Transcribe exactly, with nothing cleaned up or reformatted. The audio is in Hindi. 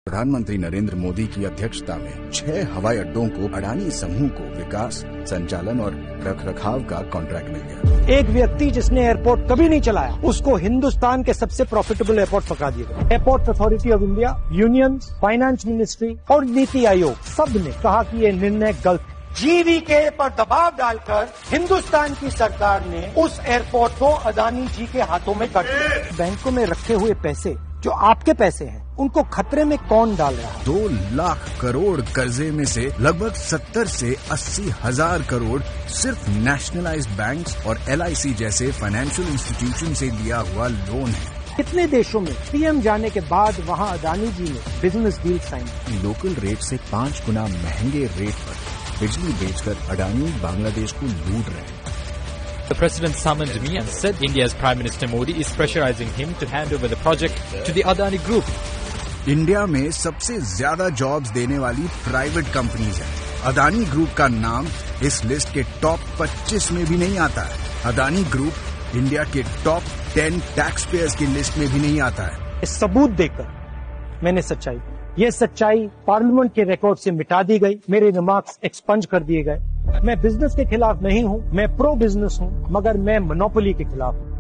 प्रधानमंत्री नरेंद्र मोदी की अध्यक्षता में छह हवाई अड्डों को अडानी समूह को विकास, संचालन और रखरखाव का कॉन्ट्रैक्ट मिल गया। एक व्यक्ति जिसने एयरपोर्ट कभी नहीं चलाया, उसको हिंदुस्तान के सबसे प्रॉफिटेबल एयरपोर्ट पकड़ा दिया गया। Airport authority of India, union, finance ministry और नीति आयोग सब ने कहा कि ये निर्णय गलत है। जीवीके पर दबाव डालकर हिंदुस्तान की सरकार ने उस एयरपोर्ट को अदानी जी के हाथों में कर दिया। बैंकों में रखे हुए पैसे जो आपके पैसे हैं, उनको खतरे में कौन डाल रहा है? दो लाख करोड़ कर्जे में से लगभग सत्तर से अस्सी हजार करोड़ सिर्फ नेशनलाइज्ड बैंक्स और एलआईसी जैसे फाइनेंशियल इंस्टीट्यूशन से लिया हुआ लोन है। कितने देशों में पीएम जाने के बाद वहां अदानी जी ने बिजनेस डील साइन की। लोकल रेट से पांच गुना महंगे रेट पर बिजली बेचकर अडानी बांग्लादेश को लूट रहे हैं। The President summoned me and said India's Prime Minister Modi is pressurizing him to hand over the project to the Adani Group. India में सबसे ज्यादा जॉब्स देने वाली प्राइवेट कंपनीज हैं। अदानी ग्रुप का नाम इस लिस्ट के टॉप पच्चीस में भी नहीं आता है। अदानी ग्रुप इंडिया के टॉप टेन टैक्स पेयर्स की लिस्ट में भी नहीं आता है। सबूत देकर मैंने सच्चाई, ये सच्चाई पार्लियामेंट के रिकॉर्ड से मिटा दी गई। मेरे रिमार्क्स एक्सपंज कर दिए गए। मैं बिजनेस के खिलाफ नहीं हूं, मैं प्रो बिजनेस हूं, मगर मैं मोनोपोली के खिलाफ हूं।